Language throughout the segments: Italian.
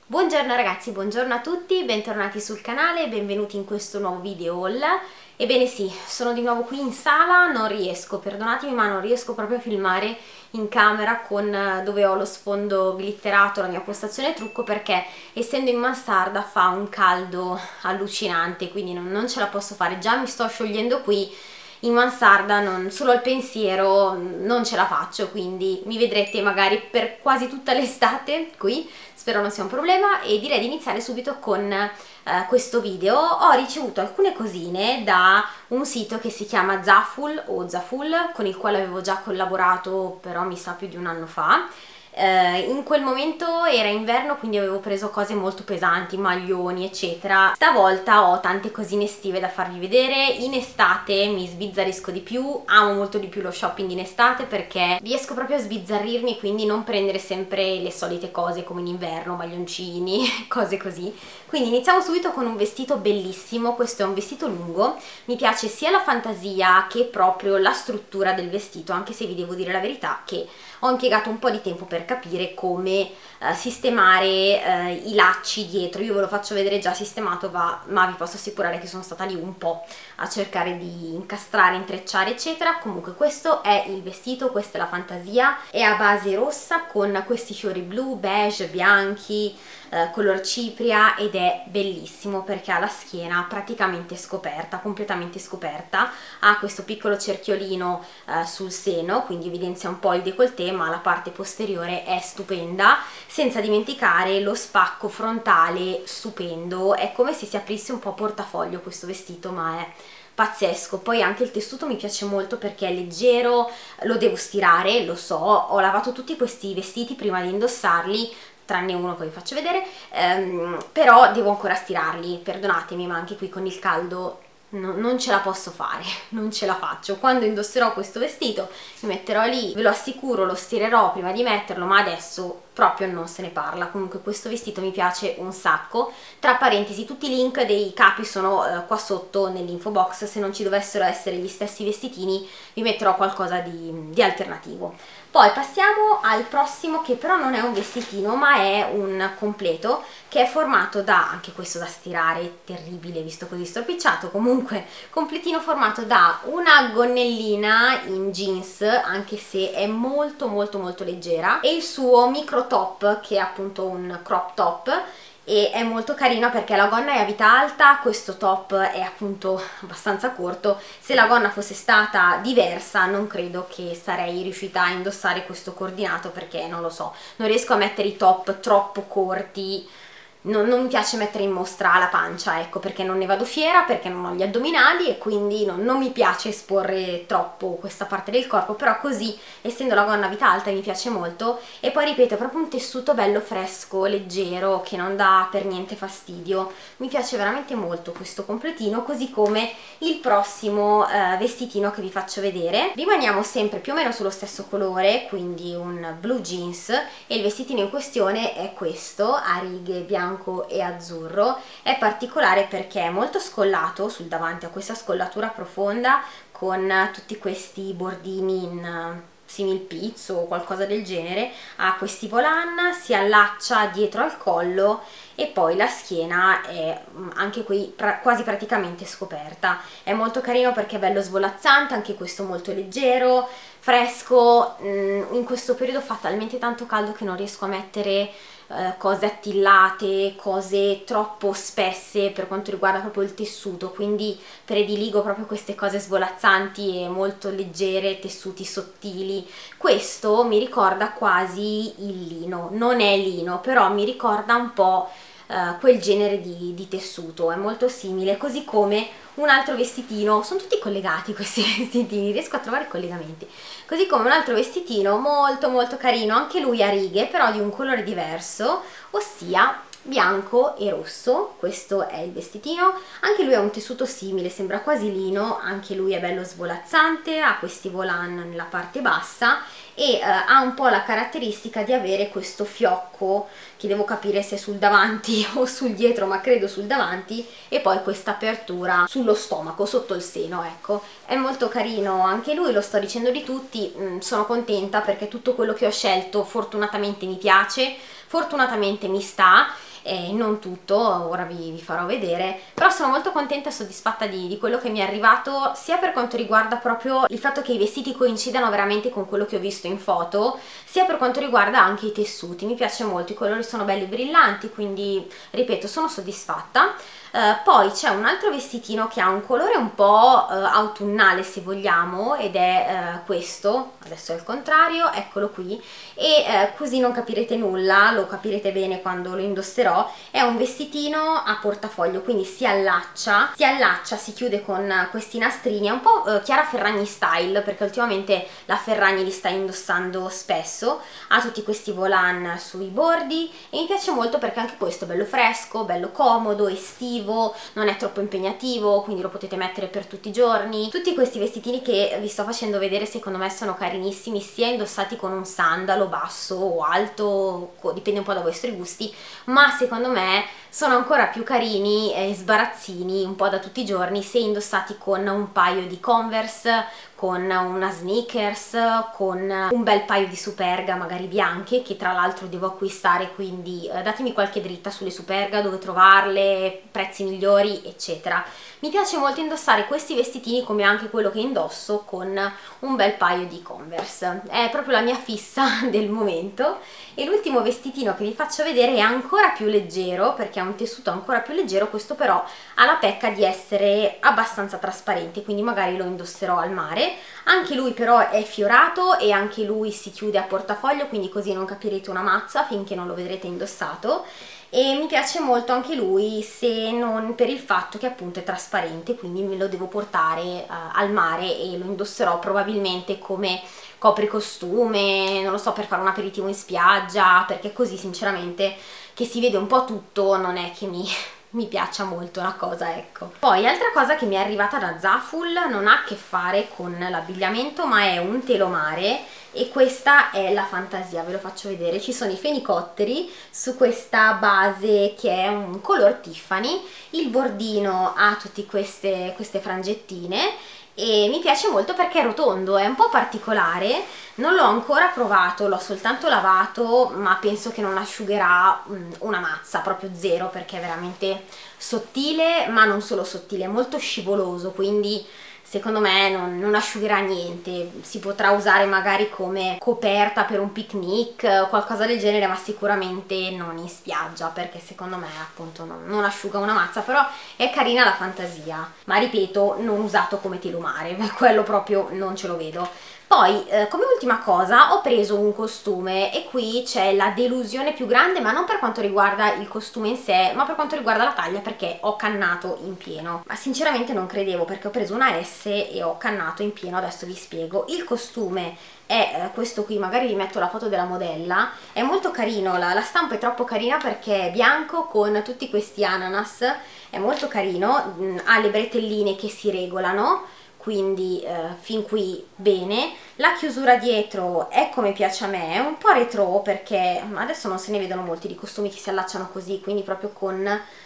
Buongiorno ragazzi, buongiorno a tutti, bentornati sul canale e benvenuti in questo nuovo video haul. Ebbene sì, sono di nuovo qui in sala, non riesco, perdonatemi ma non riesco proprio a filmare in camera con dove ho lo sfondo glitterato, la mia postazione trucco, perché essendo in mansarda fa un caldo allucinante, quindi non ce la posso fare. Già mi sto sciogliendo qui in mansarda, solo al pensiero non ce la faccio, quindi mi vedrete magari per quasi tutta l'estate qui, spero non sia un problema, e direi di iniziare subito con questo video. Ho ricevuto alcune cosine da un sito che si chiama Zaful o Zaful, con il quale avevo già collaborato però mi sa più di un anno fa. In quel momento era inverno, quindi avevo preso cose molto pesanti, maglioni eccetera. Stavolta ho tante cosine estive da farvi vedere. In estate mi sbizzarrisco di più, amo molto di più lo shopping in estate perché riesco proprio a sbizzarrirmi, quindi non prendere sempre le solite cose come in inverno, maglioncini, cose così. Quindi iniziamo subito con un vestito bellissimo. Questo è un vestito lungo, mi piace sia la fantasia che proprio la struttura del vestito, anche se vi devo dire la verità che ho impiegato un po' di tempo per capire come sistemare i lacci dietro. Io ve lo faccio vedere già sistemato, ma vi posso assicurare che sono stata lì un po' a cercare di incastrare, intrecciare eccetera. Comunque questo è il vestito, questa è la fantasia, è a base rossa con questi fiori blu, beige, bianchi, color cipria, ed è bellissimo perché ha la schiena praticamente scoperta, completamente scoperta, ha questo piccolo cerchiolino sul seno, quindi evidenzia un po' il décolleté, ma la parte posteriore è stupenda, senza dimenticare lo spacco frontale stupendo. È come se si aprisse un po' portafoglio questo vestito, ma è pazzesco. Poi anche il tessuto mi piace molto perché è leggero, lo devo stirare, lo so, ho lavato tutti questi vestiti prima di indossarli, tranne uno, poi vi faccio vedere, però devo ancora stirarli, perdonatemi, ma anche qui con il caldo non ce la posso fare, non ce la faccio. Quando indosserò questo vestito mi metterò lì, ve lo assicuro, lo stirerò prima di metterlo, ma adesso proprio non se ne parla. Comunque questo vestito mi piace un sacco. Tra parentesi, tutti i link dei capi sono qua sotto nell'info box, se non ci dovessero essere gli stessi vestitini vi metterò qualcosa di alternativo. Poi passiamo al prossimo, che però non è un vestitino ma è un completo, che è formato da, anche questo da stirare, terribile visto così stropicciato, comunque completino formato da una gonnellina in jeans, anche se è molto molto molto leggera, e il suo micro top, che è appunto un crop top, e è molto carino perché la gonna è a vita alta, questo top è appunto abbastanza corto. Se la gonna fosse stata diversa non credo che sarei riuscita a indossare questo coordinato, perché non lo so, non riesco a mettere i top troppo corti. Non mi piace mettere in mostra la pancia, ecco, perché non ne vado fiera, perché non ho gli addominali e quindi non mi piace esporre troppo questa parte del corpo, però così, essendo la gonna a vita alta, mi piace molto. E poi ripeto, è proprio un tessuto bello fresco, leggero, che non dà per niente fastidio. Mi piace veramente molto questo completino, così come il prossimo vestitino che vi faccio vedere. Rimaniamo sempre più o meno sullo stesso colore, quindi un blue jeans, e il vestitino in questione è questo, a righe bianco e azzurro. È particolare perché è molto scollato sul davanti, ha questa scollatura profonda con tutti questi bordini in simil pizzo o qualcosa del genere, ha questi volant, si allaccia dietro al collo e poi la schiena è anche qui quasi praticamente scoperta. È molto carino perché è bello svolazzante, anche questo molto leggero, fresco. In questo periodo fa talmente tanto caldo che non riesco a mettere cose attillate, cose troppo spesse per quanto riguarda proprio il tessuto, quindi prediligo proprio queste cose svolazzanti e molto leggere, tessuti sottili. Questo mi ricorda quasi il lino, non è lino, però mi ricorda un po' quel genere di tessuto, è molto simile, così come un altro vestitino, sono tutti collegati questi vestitini, riesco a trovare collegamenti, così come un altro vestitino molto molto carino, anche lui a righe però di un colore diverso, ossia bianco e rosso. Questo è il vestitino, anche lui ha un tessuto simile, sembra quasi lino, anche lui è bello svolazzante, ha questi volant nella parte bassa e ha un po' la caratteristica di avere questo fiocco, che devo capire se è sul davanti o sul dietro, ma credo sul davanti, e poi questa apertura sullo stomaco, sotto il seno, ecco. È molto carino anche lui, lo sto dicendo di tutti, sono contenta perché tutto quello che ho scelto fortunatamente mi piace, fortunatamente mi sta, non tutto, ora vi farò vedere, però sono molto contenta e soddisfatta di quello che mi è arrivato, sia per quanto riguarda proprio il fatto che i vestiti coincidano veramente con quello che ho visto in foto, sia per quanto riguarda anche i tessuti. Mi piace molto, i colori sono belli brillanti, quindi ripeto, sono soddisfatta. Poi c'è un altro vestitino che ha un colore un po' autunnale, se vogliamo, ed è questo, adesso è il contrario, eccolo qui, e così non capirete nulla, lo capirete bene quando lo indosserò. È un vestitino a portafoglio, quindi si allaccia, si chiude con questi nastrini, è un po' Chiara Ferragni style, perché ultimamente la Ferragni li sta indossando spesso, ha tutti questi volant sui bordi e mi piace molto perché anche questo è bello fresco, bello comodo, estivo, non è troppo impegnativo, quindi lo potete mettere per tutti i giorni. Tutti questi vestitini che vi sto facendo vedere secondo me sono carinissimi, sia indossati con un sandalo basso o alto, dipende un po' dai vostri gusti, ma secondo me sono ancora più carini e sbarazzini un po' da tutti i giorni se indossati con un paio di Converse, con una sneakers, con un bel paio di Superga magari bianche, che tra l'altro devo acquistare, quindi datemi qualche dritta sulle Superga, dove trovarle, prezzi migliori eccetera. Mi piace molto indossare questi vestitini, come anche quello che indosso, con un bel paio di Converse, è proprio la mia fissa del momento. E l'ultimo vestitino che vi faccio vedere è ancora più leggero, perché ha un tessuto ancora più leggero, questo però ha la pecca di essere abbastanza trasparente, quindi magari lo indosserò al mare. Anche lui però è fiorato e anche lui si chiude a portafoglio, quindi così non capirete una mazza finché non lo vedrete indossato. E mi piace molto anche lui, se non per il fatto che appunto è trasparente, quindi me lo devo portare al mare e lo indosserò probabilmente come copricostume, non lo so, per fare un aperitivo in spiaggia, perché così sinceramente che si vede un po' tutto non è che mi piaccia molto la cosa, ecco. Poi altra cosa che mi è arrivata da Zaful, non ha a che fare con l'abbigliamento, ma è un telomare, e questa è la fantasia, ve lo faccio vedere. Ci sono i fenicotteri su questa base che è un color Tiffany, il bordino ha tutte queste frangettine e mi piace molto perché è rotondo, è un po' particolare, non l'ho ancora provato, l'ho soltanto lavato, ma penso che non asciugherà una mazza, proprio zero, perché è veramente sottile, ma non solo sottile, è molto scivoloso, quindi secondo me non asciugherà niente. Si potrà usare magari come coperta per un picnic, qualcosa del genere, ma sicuramente non in spiaggia, perché secondo me appunto non asciuga una mazza. Però è carina la fantasia, ma ripeto, non usato come telomare, quello proprio non ce lo vedo. Poi come ultima cosa ho preso un costume, e qui c'è la delusione più grande, ma non per quanto riguarda il costume in sé, ma per quanto riguarda la taglia, perché ho cannato in pieno. Ma sinceramente non credevo, perché ho preso una S e ho cannato in pieno, adesso vi spiego. Il costume è questo qui, magari vi metto la foto della modella, è molto carino, la stampa è troppo carina perché è bianco con tutti questi ananas, è molto carino, ha le bretelline che si regolano, quindi fin qui bene. La chiusura dietro è come piace a me, è un po' retro, perché adesso non se ne vedono molti di costumi che si allacciano così, quindi proprio con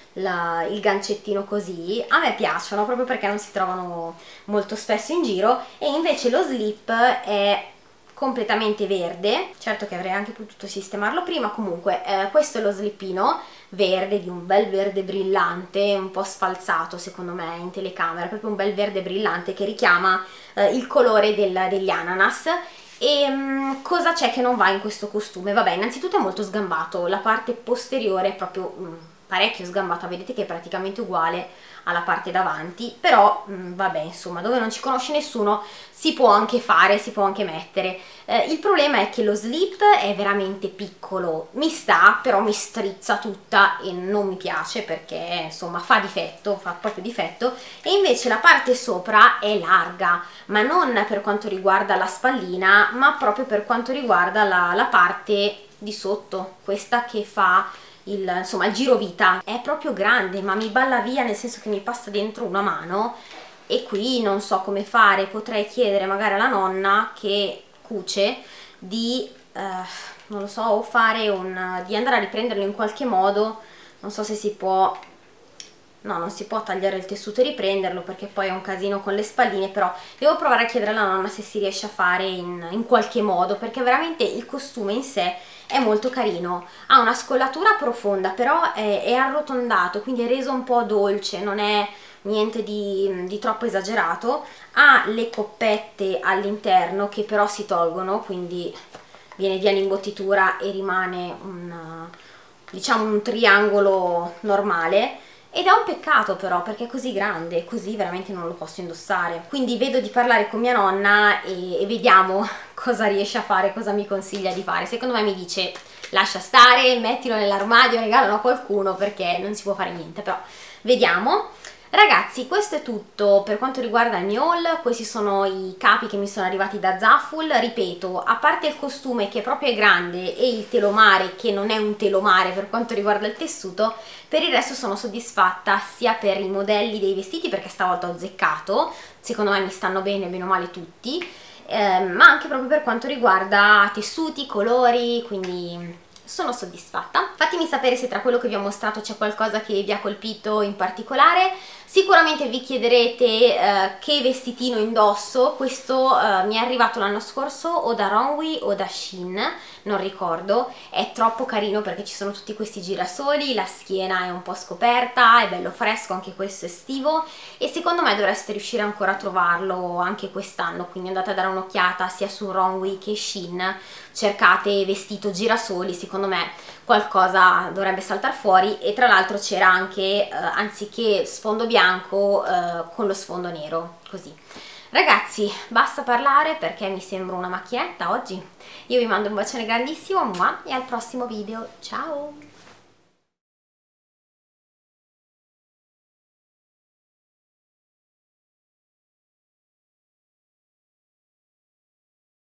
il gancettino così. A me piacciono proprio perché non si trovano molto spesso in giro. E invece lo slip è completamente verde, certo che avrei anche potuto sistemarlo prima. Comunque questo è lo slippino verde, di un bel verde brillante, un po' sfalsato secondo me in telecamera, proprio un bel verde brillante che richiama il colore degli ananas. E cosa c'è che non va in questo costume? Vabbè, innanzitutto è molto sgambato, la parte posteriore è proprio parecchio sgambata, vedete che è praticamente uguale alla parte davanti, però vabbè, insomma, dove non ci conosce nessuno si può anche fare, si può anche mettere. Il problema è che lo slip è veramente piccolo, mi sta, però mi strizza tutta e non mi piace, perché insomma fa difetto, fa proprio difetto. E invece la parte sopra è larga, ma non per quanto riguarda la spallina, ma proprio per quanto riguarda la parte di sotto, questa che fa insomma il girovita. È proprio grande, ma mi balla via, nel senso che mi passa dentro una mano, e qui non so come fare. Potrei chiedere magari alla nonna che cuce di non lo so, o fare di andare a riprenderlo in qualche modo. Non so se si può, no, non si può tagliare il tessuto e riprenderlo, perché poi è un casino con le spalline, però devo provare a chiedere alla nonna se si riesce a fare in qualche modo, perché veramente il costume in sé è molto carino, ha una scollatura profonda però è arrotondato, quindi è reso un po' dolce, non è niente di troppo esagerato. Ha le coppette all'interno che però si tolgono, quindi viene via l'imbottitura e rimane diciamo un triangolo normale, ed è un peccato però perché è così grande, così veramente non lo posso indossare. Quindi vedo di parlare con mia nonna e vediamo cosa riesce a fare, cosa mi consiglia di fare. Secondo me mi dice lascia stare, mettilo nell'armadio, regalalo a qualcuno perché non si può fare niente, però vediamo. Ragazzi, questo è tutto per quanto riguarda il mio haul. Questi sono i capi che mi sono arrivati da Zaful. Ripeto, a parte il costume che proprio è grande e il telomare che non è un telomare per quanto riguarda il tessuto, per il resto sono soddisfatta sia per i modelli dei vestiti, perché stavolta ho azzeccato, secondo me mi stanno bene o male tutti, ma anche proprio per quanto riguarda tessuti, colori, quindi sono soddisfatta. Fatemi sapere se tra quello che vi ho mostrato c'è qualcosa che vi ha colpito in particolare. Sicuramente vi chiederete che vestitino indosso. Questo mi è arrivato l'anno scorso o da Runway o da Shein, non ricordo. È troppo carino perché ci sono tutti questi girasoli, la schiena è un po' scoperta, è bello fresco, anche questo estivo, e secondo me dovreste riuscire ancora a trovarlo anche quest'anno, quindi andate a dare un'occhiata sia su Runway che Shein, cercate vestito girasoli, secondo me qualcosa dovrebbe saltare fuori. E tra l'altro c'era anche anziché sfondo bianco con lo sfondo nero, così. Ragazzi, basta parlare perché mi sembro una macchietta oggi. Io vi mando un bacione grandissimo, e al prossimo video, ciao!